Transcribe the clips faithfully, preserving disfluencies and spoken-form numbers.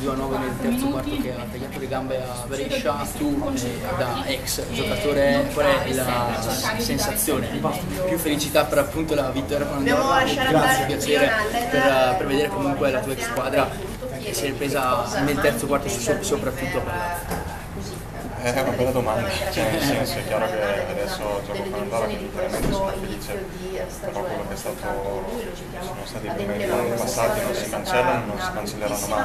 due a nove nel terzo quarto che ha tagliato le gambe a Brescia, tu eh, da ex giocatore, qual è la sensazione? Più felicità per appunto la vittoria con Andorra, grazie, piacere per, per vedere comunque la tua ex squadra che si è ripresa nel terzo quarto soprattutto a parlare. È una bella domanda, cioè nel senso è chiaro che adesso gioco con Andorra, quindi chiaramente sono felice, però quello che è stato, sono stati i problemi degli anni passati non si cancellano, non si cancelleranno mai.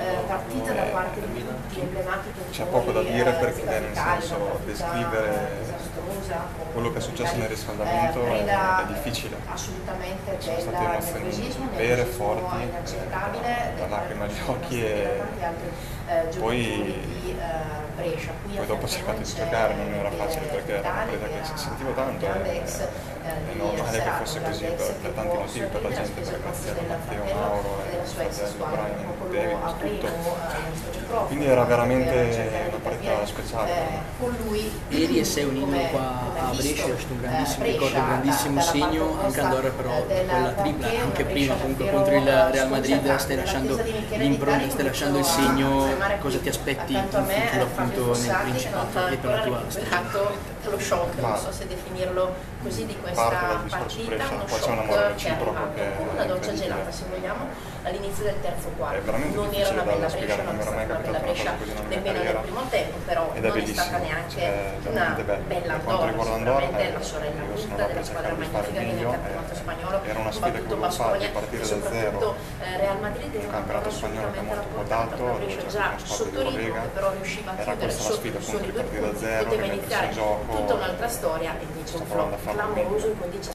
C'è poco da dire perché nel senso descrivere quello che è successo nel riscaldamento è, è difficile. Sono state emozioni vere, forti, la lacrima agli occhi e poi poi dopo ho cercato di giocare, non era facile perché era una partita che sentivo tanto e è normale che fosse così per, per tanti motivi, per la gente, perché grazie a Matteo Mauro e il fratello Brian David, tutto. Quindi era veramente una partita speciale. Ieri sei un inno qua a Brescia, è stato un grandissimo ricordo, un grandissimo segno, anche Andorra però quella tripla, anche prima comunque contro il Real Madrid stai lasciando l'impronta, stai lasciando il segno, cosa ti aspetti in futuro appunto nel Principato e per la tua storia? Lo shock, non so se definirlo così, di questa partita, uno poi c'è un amore reciproco che è una doccia gelata se vogliamo all'inizio del terzo quarto. Non era una bella Brescia, non è stata una bella Brescia nemmeno nel primo tempo, però non è stata neanche una bella Andorra, sicuramente la sorella brutta della squadra magnifica che nel campionato spagnolo era una sfida che volevo fare, di partire da zero, Real Madrid il campionato spagnolo che è molto quotato, Brescia già sotto ritmo, che però riusciva a chiudere sotto i suoi due punti, poteva iniziare tutta un'altra storia e invece un flop clamoroso in condizioni